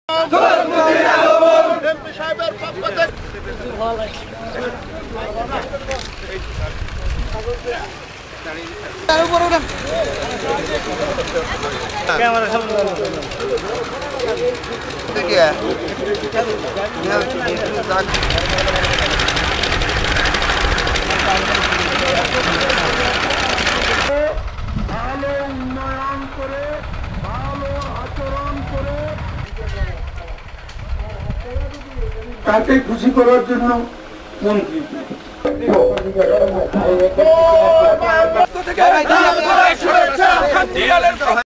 ভালো উন্নয়ন করে ভালো আচরণ করে তাকে খুশি করার জন্য মন্ত্রী